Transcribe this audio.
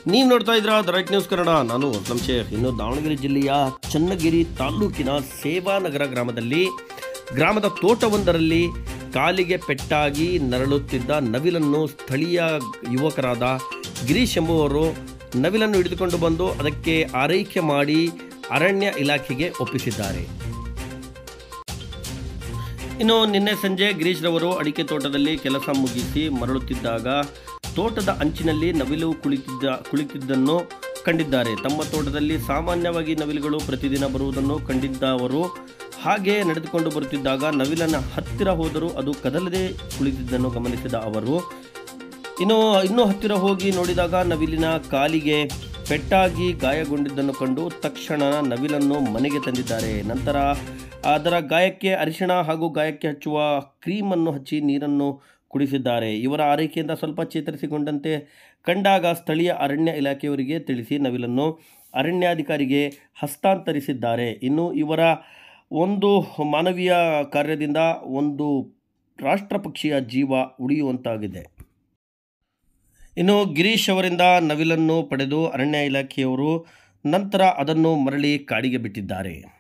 ನೀವು ನೋಡ್ತಾ ಇದ್ದೀರಾ ದ ರೈಟ್ ನ್ಯೂಸ್ ಕನ್ನಡ. ನಾನು ಅಸ್ಲಂ ಶೇಖ್. ಇನ್ನು ದಾವಣಗೆರೆ ಜಿಲ್ಲೆಯ ಚನ್ನಗಿರಿ ತಾಲೂಕಿನ ಸೇವಾನಗರ ಗ್ರಾಮದ ತೋಟವೊಂದರಲ್ಲಿ ಕಾಲಿಗೆ ಪೆಟ್ಟಾಗಿ ನರಳುತ್ತಿದ್ದ ನವಿಲನ್ನು ಸ್ಥಳೀಯ ಯುವಕರಾದ ಗಿರೀಶ್ ಎಂಬುವರು ನವಿಲನ್ನು ಹಿಡಿದುಕೊಂಡು ಬಂದು ಅದಕ್ಕೆ ಆರೈಕೆ ಮಾಡಿ ಅರಣ್ಯ ಇಲಾಖೆಗೆ ಒಪ್ಪಿಸಿದ್ದಾರೆ. ಇನ್ನು ನಿನ್ನೆ ಸಂಜೆ ಗಿರೀಶ್ ರವರು ಅಡಿಕೆ ತೋಟದಲ್ಲಿ ಕೆಲಸ ಮುಗಿಸಿ ಮರಳುತ್ತಿದ್ದಾಗ ತೋಟದ ಅಂಚಿನಲ್ಲಿ ನವಿಲು ಕುಳಿತಿದ್ದನ್ನು ಕಂಡಿದ್ದಾರೆ. ತಮ್ಮ ತೋಟದಲ್ಲಿ ಸಾಮಾನ್ಯವಾಗಿ ನವಿಲುಗಳು ಪ್ರತಿದಿನ ಬರುವುದನ್ನು ಕಂಡಿದ್ದ ಅವರು ಹಾಗೆ ನಡೆದುಕೊಂಡು ಬರುತ್ತಿದ್ದಾಗ ನವಿಲನ ಹತ್ತಿರ ಹೋದರೂ ಅದು ಕದಲದೆ ಕುಳಿತಿದ್ದನ್ನು ಗಮನಿಸಿದ ಅವರು ಇನ್ನೂ ಹತ್ತಿರ ಹೋಗಿ ನೋಡಿದಾಗ ನವಿಲಿನ ಕಾಲಿಗೆ ಪೆಟ್ಟಾಗಿ ಗಾಯಗೊಂಡಿದ್ದನ್ನು ಕಂಡು ತಕ್ಷಣ ನವಿಲನ್ನು ಮನೆಗೆ ತಂದಿದ್ದಾರೆ. ನಂತರ ಅದರ ಗಾಯಕ್ಕೆ ಅರಿಶಿಣ ಹಾಗೂ ಗಾಯಕ್ಕೆ ಹಚ್ಚುವ ಕ್ರೀಮನ್ನು ಹಚ್ಚಿ ನೀರನ್ನು ಕುಡಿಸಿದ್ದಾರೆ. ಇವರ ಆರೈಕೆಯಿಂದ ಸ್ವಲ್ಪ ಚೇತರಿಸಿಕೊಂಡಂತೆ ಕಂಡಾಗ ಸ್ಥಳೀಯ ಅರಣ್ಯ ಇಲಾಖೆಯವರಿಗೆ ತಿಳಿಸಿ ನವಿಲನ್ನು ಅರಣ್ಯಾಧಿಕಾರಿಗೆ ಹಸ್ತಾಂತರಿಸಿದ್ದಾರೆ. ಇನ್ನು ಇವರ ಒಂದು ಮಾನವೀಯ ಕಾರ್ಯದಿಂದ ಒಂದು ರಾಷ್ಟ್ರ ಪಕ್ಷಿಯ ಜೀವ ಉಳಿಯುವಂತಾಗಿದೆ. ಇನ್ನು ಗಿರೀಶ್ ಅವರಿಂದ ನವಿಲನ್ನು ಪಡೆದು ಅರಣ್ಯ ಇಲಾಖೆಯವರು ನಂತರ ಅದನ್ನು ಮರಳಿ ಕಾಡಿಗೆ ಬಿಟ್ಟಿದ್ದಾರೆ.